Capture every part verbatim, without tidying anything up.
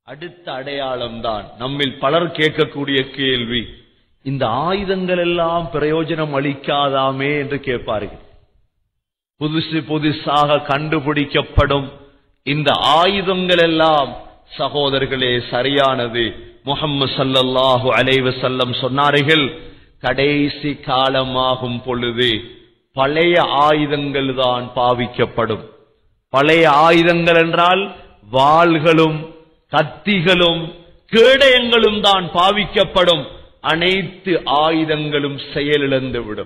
அடுத்த அடையாளம் தான் நம்மில் பலர் கேட்கக்கூடிய கேள்வி, இந்த ஆயுதங்கள் எல்லாம் பிரயோஜனம் அளிக்காதாமே என்று கேட்பார்கள். புதுசு புதுசாக கண்டுபிடிக்கப்படும் இந்த ஆயுதங்கள் எல்லாம் சகோதரர்களே சரியானது. முஹம்மது ஸல்லல்லாஹு அலைஹி வஸல்லம் சொன்னார்கள், கடைசி காலமாகும் பொழுது பழைய ஆயுதங்கள் தான் பாவிக்கப்படும். பழைய ஆயுதங்கள் என்றால் வாள்களும் கத்திகளும் கேடயங்களும் தான் பாவிக்கப்படும். அனைத்து ஆயுதங்களும் செயலிழந்துவிடும்.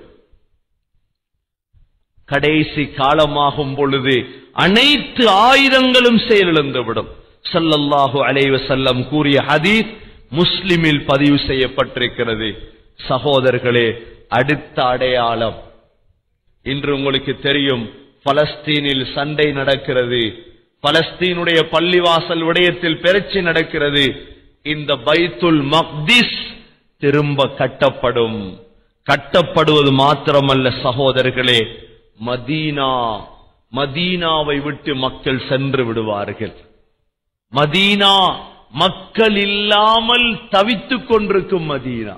கடைசி காலமாகும் பொழுது அனைத்து ஆயுதங்களும் செயலிழந்துவிடும். ஸல்லல்லாஹு அலைஹி வஸல்லம் கூறிய ஹதீஸ் முஸ்லிமில் பதிவு செய்யப்பட்டிருக்கிறது. சகோதரர்களே, அடுத்த அடையாளம், இன்று உங்களுக்கு தெரியும், பலஸ்தீனில் சண்டை நடக்கிறது. பலஸ்தீனுடைய பள்ளிவாசல் விடயத்தில் பிரச்சனை நடக்கிறது. இந்த பைத்துல் மக்திஸ் திரும்ப கட்டப்படும். கட்டப்படுவது மாத்திரமல்ல சகோதரர்களே, மதீனா மதீனாவை விட்டு மக்கள் சென்று விடுவார்கள். மதீனா மக்கள் இல்லாமல் தவித்துக் கொண்டிருக்கும் மதீனா.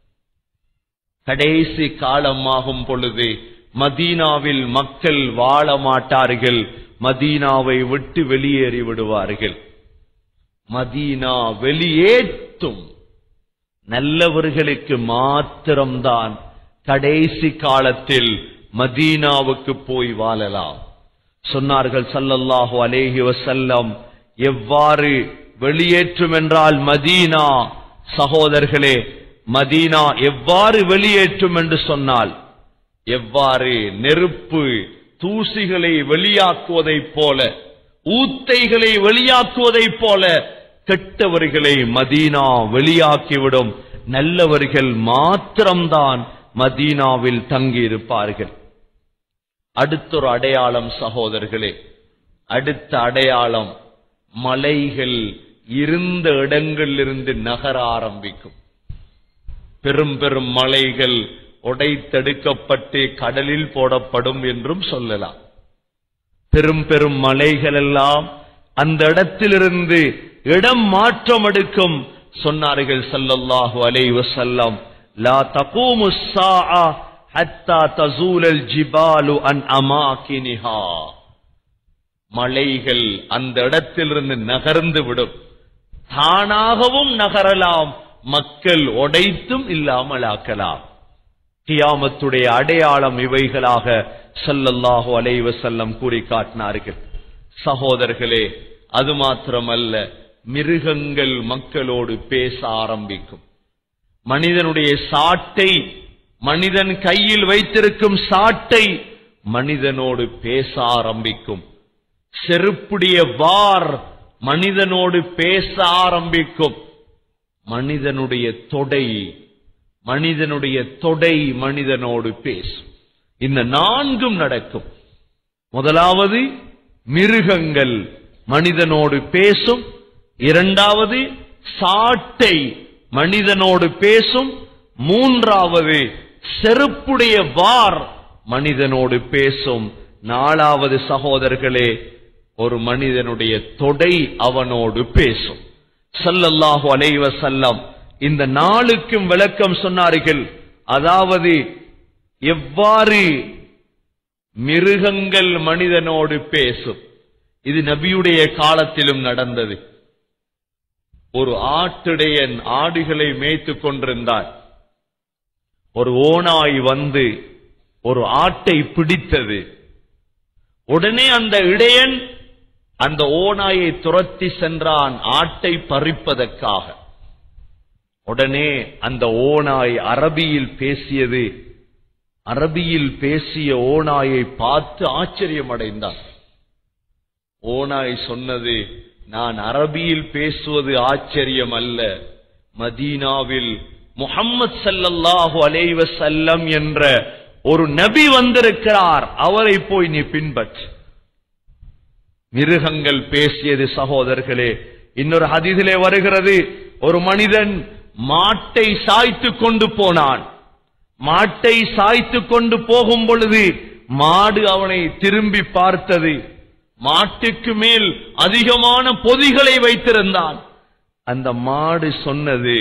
கடைசி காலமாகும் பொழுது மதீனாவில் மக்கள் வாழ மாட்டார்கள். மதீனாவை விட்டு வெளியேறி விடுவார்கள். மதீனா வெளியேற்றும் நல்லவர்களுக்கு மாத்திரம்தான் கடைசி காலத்தில் மதீனாவுக்கு போய் வாழலாம். சொன்னார்கள் ஸல்லல்லாஹு அலைஹி வஸல்லம், எவ்வாறு வெளியேற்றும் என்றால் மதீனா, சகோதரர்களே, மதீனா எவ்வாறு வெளியேற்றும் என்று சொன்னால், எவ்வாறு நெருப்பு தூசிகளை வெளியாக்குவதைப் போல, ஊத்தைகளை வெளியாக்குவதைப் போல கெட்டவர்களை மதீனா வெளியாக்கிவிடும். நல்லவர்கள் மாத்திரம்தான் மதீனாவில் தங்கி இருப்பார்கள். அடுத்தொரு அடையாளம் சகோதரர்களே, அடுத்த அடையாளம், மலைகள் இருந்த இடங்களிலிருந்து நகர ஆரம்பிக்கும். பெரும் பெரும் மலைகள் உடைத்தெடுக்கப்பட்டு கடலில் போடப்படும் என்றும் சொல்லலாம். பெரும் பெரும் மலைகள் எல்லாம் அந்த இடத்திலிருந்து இடம் மாற்றம் எடுக்கும். சொன்னார்கள் ஸல்லல்லாஹு அலைஹி வஸல்லம், லா தகூமு ஸாஅ ஹத்தா தஸூலல் ஜிபாலு அன் அமாகினிஹா. மலைகள் அந்த இடத்திலிருந்து நகர்ந்து விடும். தானாகவும் நகரலாம், மக்கள் உடைத்தும் இல்லாமல் ஆக்கலாம். கியாமத்துடைய அடையாளம் இவைகளாக ஸல்லல்லாஹு அலைஹி வஸல்லம் கூறி காட்டினார்கள். சகோதரர்களே, அது மாத்திரமல்ல, மிருகங்கள் மக்களோடு பேச ஆரம்பிக்கும். மனிதனுடைய சாட்டை, மனிதன் கையில் வைத்திருக்கும் சாட்டை மனிதனோடு பேச ஆரம்பிக்கும். செருப்புடைய வார் மனிதனோடு பேச ஆரம்பிக்கும். மனிதனுடைய தொடை மனிதனுடைய தொடை மனிதனோடு பேசும். இந்த நான்கும் நடக்கும். முதலாவது, மிருகங்கள் மனிதனோடு பேசும். இரண்டாவது, சாட்டை மனிதனோடு பேசும். மூன்றாவது, செருப்புடைய வார் மனிதனோடு பேசும். நாலாவது சகோதரர்களே, ஒரு மனிதனுடைய தொடை அவனோடு பேசும். ஸல்லல்லாஹு அலைஹி வஸல்லம் இந்த நாளுக்கும் விளக்கம் சொன்னார்கள். அதாவது, எவ்வாறு மிருகங்கள் மனிதனோடு பேசும். இது நபியுடைய காலத்திலும் நடந்தது. ஒரு ஆட்டிடையன் ஆடுகளை மேய்த்துக் கொண்டிருந்தார். ஒரு ஓநாய் வந்து ஒரு ஆட்டை பிடித்தது. உடனே அந்த இடையன் அந்த ஓநாயை துரத்தி சென்றான் ஆட்டை பறிப்பதற்காக. உடனே அந்த ஓநாய் அரபியில் பேசியது. அரபியில் பேசிய ஓநாயை பார்த்து ஆச்சரியம் அடைந்தான். ஓநாய் சொன்னது, நான் அரபியில் பேசுவது ஆச்சரியம் அல்ல, மதீனாவில் முஹம்மது ஸல்லல்லாஹு அலைஹி வஸல்லம் என்ற ஒரு நபி வந்திருக்கிறார், அவரை போய் நீ பின்பற்று. மிருகங்கள் பேசியது சகோதரர்களே. இன்னொரு ஹதீஸிலே வருகிறது, ஒரு மனிதன் மாட்டை சாய்த்து கொண்டு போனான். மாட்டை சாய்த்து கொண்டு போகும் பொழுது மாடு அவனை திரும்பி பார்த்தது. மாட்டுக்கு மேல் அதிகமான பொதிகளை வைத்திருந்தான். அந்த மாடு சொன்னது,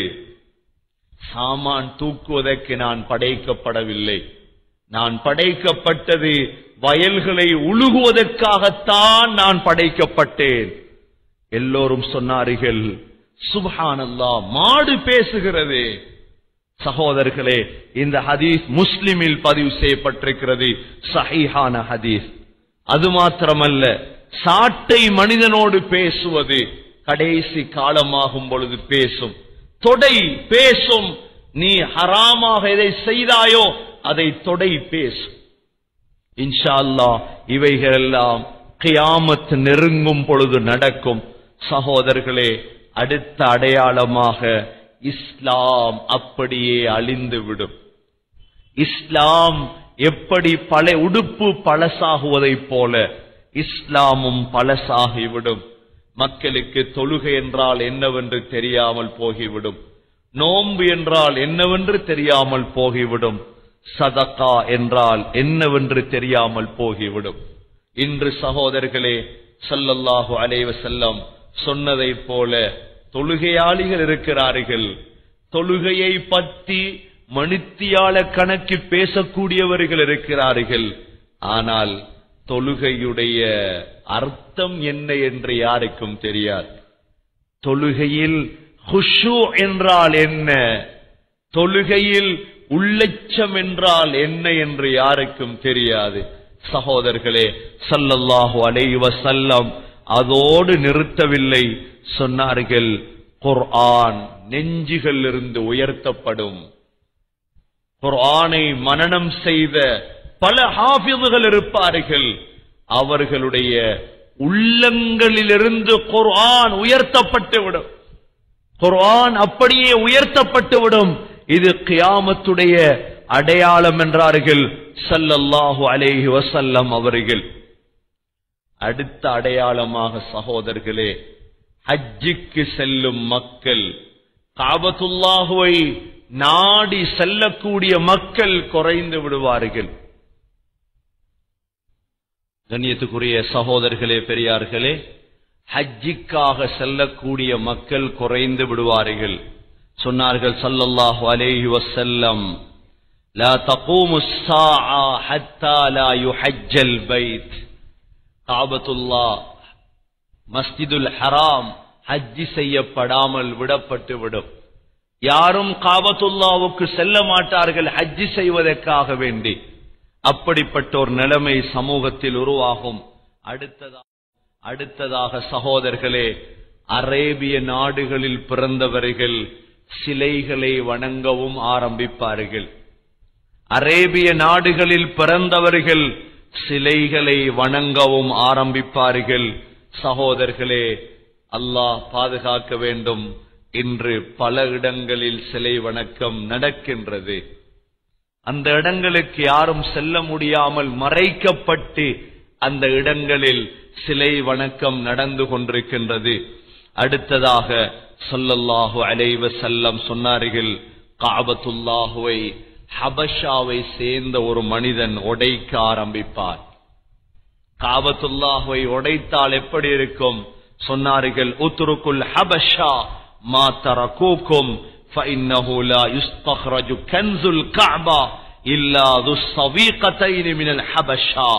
சாமான் தூக்குவதற்கு நான் படைக்கப்படவில்லை, நான் படைக்கப்பட்டது வயல்களை உழுகுவதற்காகத்தான் நான் படைக்கப்பட்டேன். எல்லோரும் சொன்னார்கள், சுப்ஹானல்லாஹ், மாடு பேசுகிறது. சகோதரர்களே, இந்த ஹதீஸ் முஸ்லிமில் பதிவு செய்யப்பட்டிருக்கிறது, சஹீஹான ஹதீஸ். அது மாத்திரமல்ல, சாட்டை மனிதனோடு பேசுவது கடைசி காலமாகும் பொழுது பேசும். தொடை பேசும். நீ ஹராமாக எதை செய்தாயோ அதை தொடை பேசும். இன்ஷா அல்லாஹ் இவைகளெல்லாம் கியாமத் நெருங்கும் பொழுது நடக்கும். சகோதரர்களே, அடுத்த அடையாளமாக இஸ்லாம் அப்படியே அழிந்துவிடும். இஸ்லாம் எப்படி பல உடுப்பு பழசாகுவதை போல இஸ்லாமும் பழசாகிவிடும். மக்களுக்கு தொழுகை என்றால் என்னவென்று தெரியாமல் போகிவிடும், நோன்பு என்றால் என்னவென்று தெரியாமல் போகிவிடும், சதகா என்றால் என்னவென்று தெரியாமல் போகிவிடும். இன்று சகோதரர்களே, ஸல்லல்லாஹு அலைஹி வஸல்லம் சொன்னதை போல தொழுகையாளிகள் இருக்கிறார்கள். தொழுகையை பற்றி மணித்தியால கணக்கு பேசக்கூடியவர்கள் இருக்கிறார்கள். ஆனால் தொழுகையுடைய அர்த்தம் என்ன என்று யாருக்கும் தெரியாது. தொழுகையில் குஷூ என்றால் என்ன, தொழுகையில் உள்ளச்சம் என்றால் என்ன என்று யாருக்கும் தெரியாது. சகோதரர்களே, ஸல்லல்லாஹு அலைஹி வஸல்லம் அதோடு நிறுத்தவில்லை. சொன்னார்கள், குர்ஆன் நெஞ்சுகளில் இருந்து உயர்த்தப்படும். குர்ஆனை மனனம் செய்த பல ஹாஃபிதுகள் இருப்பார்கள். அவர்களுடைய உள்ளங்களிலிருந்து குர்ஆன் உயர்த்தப்பட்டுவிடும். குர்ஆன் அப்படியே உயர்த்தப்பட்டுவிடும். இது கியாமத்துடைய அடையாளம் என்றார்கள் ஸல்லல்லாஹு அலைஹி வஸல்லம் அவர்கள். அடுத்த அடையாளமாக சகோதரர்களே, ஹஜ்ஜுக்கு செல்லும் மக்கள், காபத்துல்லாஹுவை நாடி செல்லக்கூடிய மக்கள் குறைந்து விடுவார்கள். கண்ணியத்துக்குரிய சகோதரர்களே, பெரியார்களே, ஹஜ்ஜிக்காக செல்லக்கூடிய மக்கள் குறைந்து விடுவார்கள். சொன்னார்கள் ஸல்லல்லாஹு அலைஹி வஸல்லம், லா தகூமு ஸாஆ ஹத்தா லா யுஹஜ்ஜல் பைத். காபத்துல்லாஹ், மஸ்ஜிதுல் ஹராம் ஹஜ்ஜி செய்யப்படாமல் விடப்பட்டு விடும். யாரும் காபத்துல்லாவுக்கு செல்ல மாட்டார்கள் ஹஜ்ஜி செய்வதற்காக வேண்டி. அப்படிப்பட்ட ஒரு நிலைமை சமூகத்தில் உருவாகும். அடுத்ததாக அடுத்ததாக சகோதரர்களே, அரேபிய நாடுகளில் பிறந்தவர்கள் சிலைகளை வணங்கவும் ஆரம்பிப்பார்கள். அரேபிய நாடுகளில் பிறந்தவர்கள் சிலைகளை வணங்கவும் ஆரம்பிப்பார்கள். சகோதரர்களே, அல்லாஹ் பாதுகாக்க வேண்டும். இன்று பல இடங்களில் சிலை வணக்கம் நடக்கின்றது. அந்த இடங்களுக்கு யாரும் செல்ல முடியாமல் மறைக்கப்பட்டு அந்த இடங்களில் சிலை வணக்கம் நடந்து கொண்டிருக்கின்றது. அடுத்ததாக ஸல்லல்லாஹு அலைஹி வஸல்லம் சொன்னார்கள், காபத்துல்லாஹுவை ஹபஷாவை சேர்ந்த ஒரு மனிதன் உடைக்க ஆரம்பிப்பார். காபத்துல்லாஹுவை உடைத்தால் எப்படி இருக்கும்? சொன்னார்கள், உத்ருக்குல் ஹபஷா மா தரகூக்கும் ஃபஇன்னஹு லா யுஸ்தக்ரஜு கன்ஸுல் கஅபா இல்லா துஸ்ஸவீகத்தைன் மினல் ஹபஷா.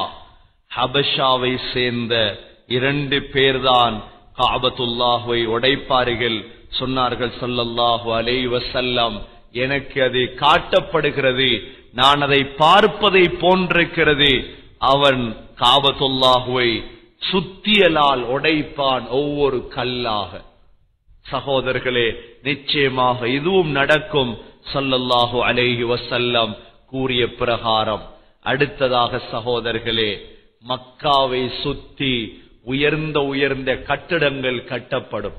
ஹபஷாவை சேர்ந்த இரண்டு பேர்தான் காபத்துல்லாஹுவை உடைப்பார்கள். சொன்னார்கள் ஸல்லல்லாஹு அலைஹி வஸல்லம், எனக்கு அது காட்டப்படுகிறது, நான் அதை பார்ப்பதை போன்றிருக்கிறது. அவன் காபத்துல்லாஹுவை சுத்தியலால் உடைப்பான், ஒவ்வொரு கல்லாக. சகோதரர்களே, நிச்சயமாக இதுவும் நடக்கும் ஸல்லல்லாஹு அலைஹி வஸல்லம் கூறிய பிரகாரம். அடுத்ததாக சகோதரர்களே, மக்காவை சுத்தி உயர்ந்த உயர்ந்த கட்டடங்கள் கட்டப்படும்.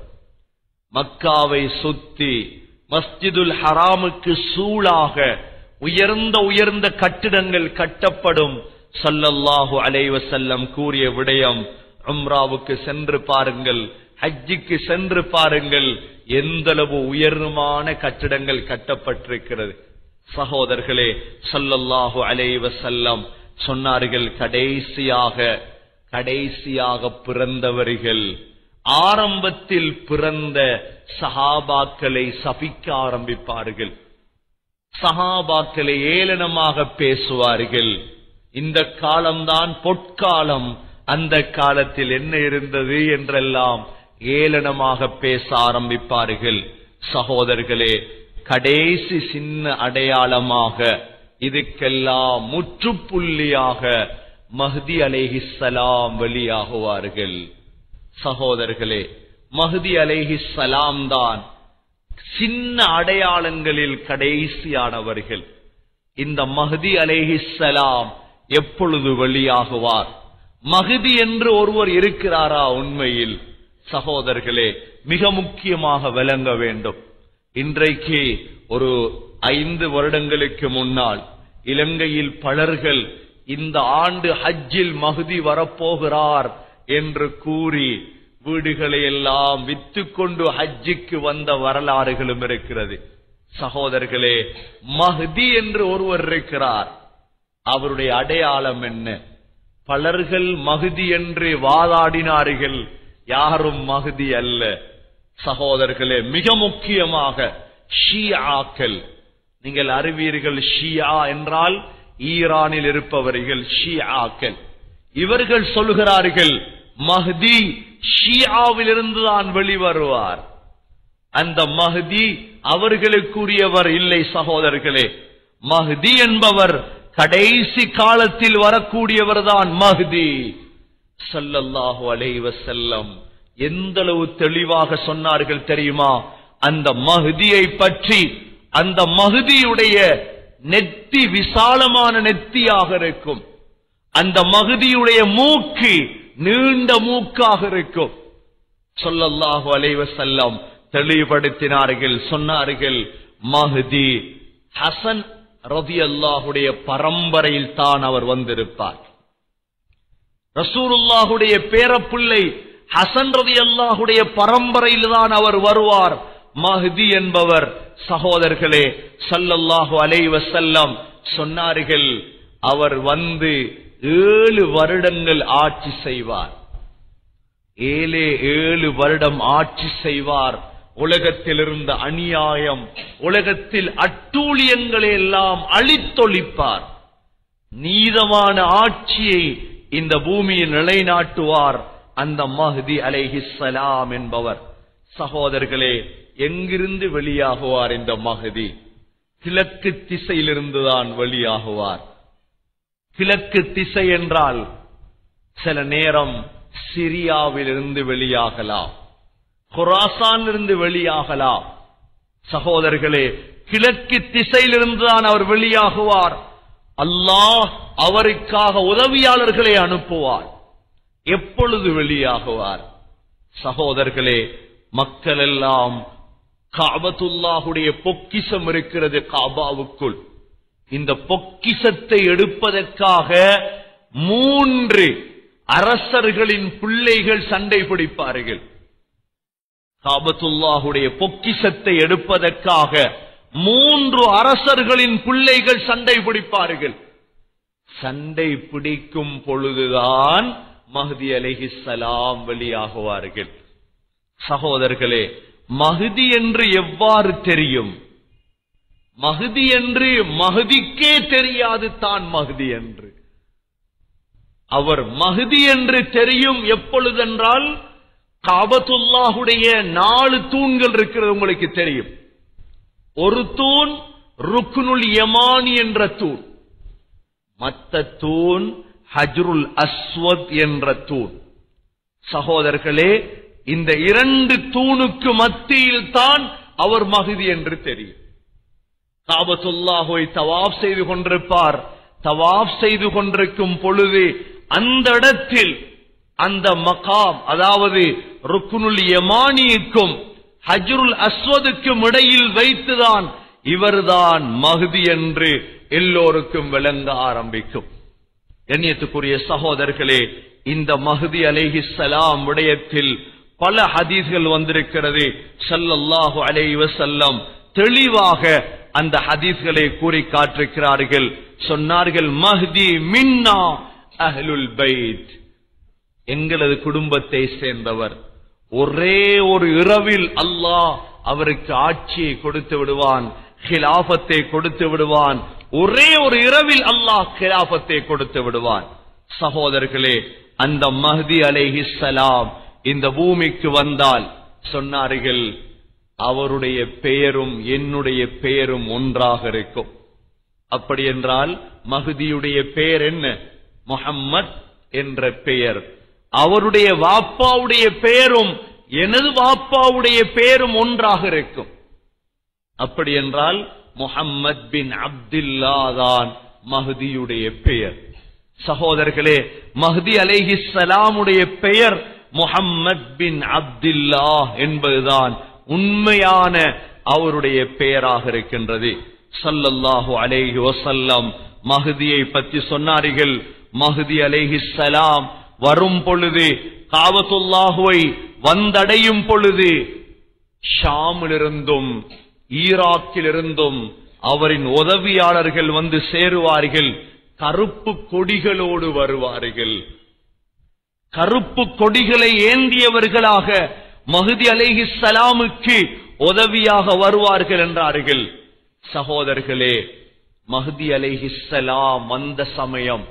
மக்காவை சுத்தி மஸ்ஜிதுல் ஹராமுக்கு சூழாக உயர்ந்த உயர்ந்த கட்டிடங்கள் கட்டப்படும். ஸல்லல்லாஹு அலைஹி வஸல்லம் கூறிய விடயம், உம்ராவுக்கு சென்று பாருங்கள், ஹஜ்ஜுக்கு சென்று பாருங்கள், எந்தளவு உயர்வான கட்டிடங்கள் கட்டப்பட்டிருக்கிறது. சகோதரர்களே, ஸல்லல்லாஹு அலைஹி வஸல்லம் சொன்னார்கள், கடைசியாக கடைசியாக பிறந்தவர்கள் ஆரம்பத்தில் பிறந்த சஹாபாக்களை சபிக்க ஆரம்பிப்பார்கள். சஹாபாக்களை ஏளனமாக பேசுவார்கள். இந்த காலம்தான் பொற்காலம், அந்த காலத்தில் என்ன இருந்தது என்றெல்லாம் ஏளனமாக பேச ஆரம்பிப்பார்கள். சகோதரர்களே, கடைசி சின்ன அடையாளமாக இதுக்கெல்லாம் முற்றுப்புள்ளியாக மஹ்தி அலைஹிஸ்ஸலாம் வெளியாகுவார்கள். சகோதரர்களே, மஹ்தி அலைஹிஸ்ஸலாம் தான் சின்ன அடையாளங்களில் கடைசியானவர்கள். இந்த மஹ்தி அலைஹிஸ்ஸலாம் எப்பொழுது வெளியாகுவார்? மஹ்தி என்று ஒருவர் இருக்கிறாரா உண்மையில்? சகோதரர்களே, மிக முக்கியமாக விளங்க வேண்டும். இன்றைக்கு ஒரு ஐந்து வருடங்களுக்கு முன்னால் இலங்கையில் பலர்கள் இந்த ஆண்டு ஹஜ்ஜில் மஹ்தி வரப்போகிறார் என்று கூறி வீடுகளை எல்லாம் வித்துக்கொண்டு ஹஜ்ஜுக்கு வந்த வரலாறுகளும் இருக்கிறது. சகோதரர்களே, மஹ்தி என்று ஒருவர் இருக்கிறார். அவருடைய அடையாளம் என்ன? பலர்கள் மஹ்தி என்று வாதாடினார்கள். யாரும் மஹ்தி அல்ல. சகோதரர்களே, மிக முக்கியமாக ஷியாக்கள், நீங்கள் அறிவீர்கள், ஷியா என்றால் ஈரானில் இருப்பவர்கள் ஷியாக்கள். இவர்கள் சொல்கிறார்கள் மஹ்தி ஷியாவிலிருந்துதான் வெளிவருவார். அந்த மஹ்தி அவர்களுக்குரியவர் இல்லை. சகோதரர்களே, மஹ்தி என்பவர் கடைசி காலத்தில் வரக்கூடியவர் தான் மஹ்தி. ஸல்லல்லாஹு அலைஹி வஸல்லம் எந்த அளவு தெளிவாக சொன்னார்கள் தெரியுமா? அந்த மஹ்தியை பற்றி, அந்த மஹ்தியுடைய நெத்தி விசாலமான நெத்தியாக இருக்கும். அந்த மஹ்தியுடைய மூக்கு நீண்ட மூக்காக இருக்கும். ஸல்லல்லாஹு அலைஹி வஸல்லம் தெளிவுபடுத்தினார்கள். சொன்னார்கள், மஹ்தி ஹசன் ரலியல்லாஹுடைய பரம்பரையில் தான் அவர் வந்திருப்பார். ரசூலுல்லாஹுடைய பேரப்பிள்ளை ஹசன் ரலியல்லாஹுடைய பரம்பரையில் தான் அவர் வருவார். மஹ்தி என்பவர் சகோதரர்களே ஸல்லல்லாஹு அலைஹி வஸல்லம் சொன்னார்கள், அவர் வந்து ஏழு வருடங்கள் ஆட்சி செய்வார். ஏழே ஏழு வருடம் ஆட்சி செய்வார். உலகத்தில் இருந்த அநியாயம், உலகத்தில் அட்டூழியங்களை எல்லாம் அழித்தொழிப்பார். நீதமான ஆட்சியை இந்த பூமியில் நிலைநாட்டுவார் அந்த மஹ்தி அலைஹிஸ்ஸலாம் என்பவர். சகோதரர்களே, எங்கிருந்து வெளியாகுவார் இந்த மஹ்தி? கிழக்கு திசையிலிருந்துதான் வெளியாகுவார். கிழக்கு திசை என்றால் சில நேரம் சிரியாவிலிருந்து வெளியாகலாம், குராசானிலிருந்து வெளியாகலாம். சகோதரர்களே, கிழக்கு திசையிலிருந்துதான் அவர் வெளியாகுவார். அல்லாஹ் அவருக்காக உதவியாளர்களை அனுப்புவார். எப்பொழுது வெளியாகுவார்? சகோதரர்களே, மக்கள் எல்லாம் காபத்துல்லாஹுடைய பொக்கிஷம் இருக்கிறது காபாவுக்குள். இந்த பொக்கிஷத்தை எடுப்பதற்காக மூன்று அரசர்களின் பிள்ளைகள் சண்டை பிடிப்பார்கள். காபத்துல்லாஹுடைய பொக்கிஷத்தை எடுப்பதற்காக மூன்று அரசர்களின் பிள்ளைகள் சண்டை பிடிப்பார்கள். சண்டை பிடிக்கும் பொழுதுதான் மஹ்தி அலைஹிஸ்ஸலாம் வெளியாகுவார்கள். சகோதரர்களே, மஹ்தி என்று எவ்வாறு தெரியும்? மஹ்தி என்று மஹ்திக்கே தெரியாது தான் மஹ்தி என்று. அவர் மஹ்தி என்று தெரியும் எப்பொழுதென்றால், காபத்துல்லாஹுடைய நாலு தூண்கள் இருக்கிறது உங்களுக்கு தெரியும். ஒரு தூண் ருக்னுல் யமானி என்ற தூண், மற்ற தூண் ஹஜ்ருல் அஸ்வத் என்ற தூண். சகோதரர்களே, இந்த இரண்டு தூணுக்கு மத்தியில் தான் அவர் மஹ்தி என்று தெரியும். காபத்துல்லாஹை தவாப் செய்து கொண்டிருப்பார். தவாப் செய்து கொண்டிருக்கும் பொழுது அந்த இடத்தில் அந்த மகாம், அதாவது ருக்னுல் யமானிக்கும் ஹஜ்ருல் அஸ்வதுக்கும் இடையில் வைத்துதான் இவர்தான் மஹ்தி என்று எல்லோருக்கும் விளங்க ஆரம்பிக்கும். கண்ணியத்துக்குரிய சகோதரர்களே, இந்த மஹ்தி அலைஹிஸ்ஸலாம் விடயத்தில் பல ஹதீஸ்கள் வந்திருக்கிறது. ஸல்லல்லாஹு அலைஹி வஸல்லம் தெளிவாக அந்த ஹதீஸ்களை கூறி காட்டிருக்கிறார்கள். சொன்னார்கள், மஹ்தி மின்னா அஹ்லுல் பைத், எங்களது குடும்பத்தை சேர்ந்தவர். ஒரே ஒரு இரவில் அல்லாஹ் அவருக்கு ஆட்சியை கொடுத்து விடுவான், ஹிலாஃபத்தை கொடுத்து விடுவான். ஒரே ஒரு இரவில் அல்லாஹ் ஹிலாஃபத்தை கொடுத்து விடுவான். சகோதரர்களே, அந்த மஹ்தி அலைஹிஸ்ஸலாம் இந்த பூமிக்கு வந்தால் சொன்னார்கள், அவருடைய பெயரும் என்னுடைய பெயரும் ஒன்றாக இருக்கும். அப்படி என்றால் மஹ்தியுடைய பெயர் என்ன? முஹம்மத் என்ற பெயர். அவருடைய வாப்பாவுடைய பெயரும் எனது வாப்பாவுடைய பெயரும் ஒன்றாக இருக்கும். அப்படி என்றால் முஹம்மத் பின் அப்துல்லா தான் மஹ்தியுடைய பெயர். சகோதரர்களே, மஹ்தி அலைஹிஸ்ஸலாமுடைய பெயர் முஹம்மத் பின் அப்துல்லா என்பதுதான் உண்மையான அவருடைய பெயராக இருக்கின்றது. ஸல்லல்லாஹு அலைஹி வஸல்லம் மஹ்தியை பற்றி சொன்னார்கள். மஹ்தி அலைஹிஸ்ஸலாம் வரும் பொழுது, காபத்துல்லாஹுவை வந்தடையும் பொழுது, ஷாமிலிருந்தும் ஈராக்கிலிருந்தும் அவரின் உதவியாளர்கள் வந்து சேருவார்கள். கருப்பு கொடிகளோடு வருவார்கள். கருப்பு கொடிகளை ஏந்தியவர்களாக மஹ்தி அலைஹிஸ்ஸலாமுக்கு உதவியாக வருவார்கள் என்றார்கள். சகோதரர்களே, மஹ்தி அலைஹிஸ்ஸலாம் வந்த சமயம்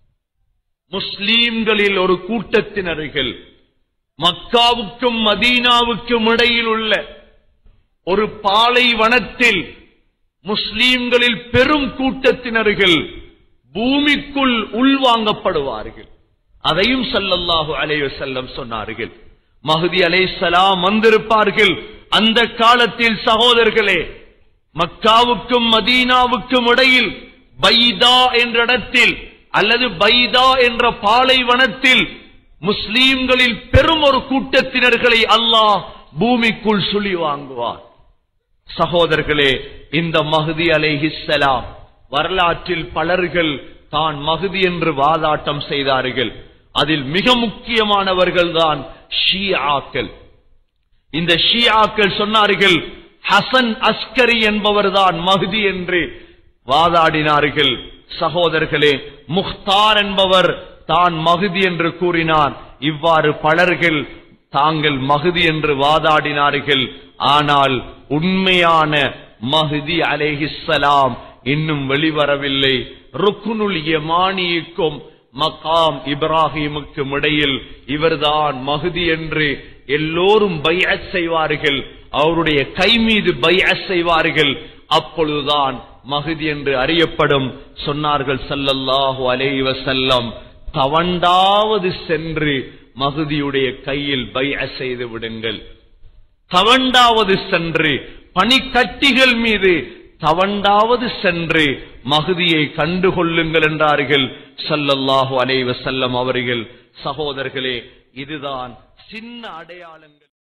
முஸ்லீம்களில் ஒரு கூட்டத்தினர்கள் மக்காவுக்கும் மதீனாவுக்கும் இடையில் உள்ள ஒரு பாலைவனத்தில் முஸ்லீம்களில் பெரும் கூட்டத்தினர்கள் பூமிக்குள் உள்வாங்கப்படுவார்கள். அதையும் ஸல்லல்லாஹு அலைஹி வஸல்லம் சொன்னார்கள். மஹ்தி அலைஹிஸ்ஸலாம் வந்திருப்பார்கள். அந்த காலத்தில் சகோதரர்களே, மக்காவுக்கும் மதீனாவுக்கும் இடையில் பைதா என்ற இடத்தில் அல்லது பைதா என்ற பாலைவனத்தில் முஸ்லீம்களில் பெரும் ஒரு கூட்டத்தினர்களை அல்லாஹ் பூமிக்குள் சுழி வாங்குவார். சகோதரர்களே, இந்த மஹ்தி அலைஹிஸ்ஸலாம் வரலாற்றில் பலர்கள் தான் மஹ்தி என்று வாதாட்டம் செய்தார்கள். அதில் மிக முக்கியமானவர்கள் தான் ஷியாக்கள். இந்த ஷியாக்கள் சொன்னார்கள், ஹசன் அஸ்கரி என்பவர் தான் மஹ்தி என்று வாதாடினார்கள். சகோதரர்களே, முக்தார் என்பவர் தான் மஹ்தி என்று கூறினார். இவ்வாறு பலர்கள் தாங்கள் மஹ்தி என்று வாதாடினார்கள். ஆனால் உண்மையான மஹ்தி அலைஹிஸ்ஸலாம் இன்னும் வெளிவரவில்லை. ருக்னுல் யமானிக்கும் மகாம் இப்ராஹிமுக்கும் இடையில் இவர்தான் மஹ்தி என்று எல்லோரும் பைஅத் செய்வார்கள். அவருடைய கை மீது பைஅத் செய்வார்கள். அப்பொழுதுதான் மஹ்தி என்று அறியப்படும். சொன்னார்கள் ஸல்லல்லாஹு அலைஹி வஸல்லம், தவண்டாவது சென்று மஹ்தியுடைய கையில் பைஅத் செய்து விடுங்கள். தவண்டாவது சென்று பனிக்கட்டிகள் மீது தவண்டாவது சென்று மஹ்தியை கண்டுகொள்ளுங்கள் என்றார்கள் ஸல்லல்லாஹு அலைஹி வஸல்லம் அவர்கள். சகோதரர்களே, இதுதான் சின்ன அடையாளங்கள்.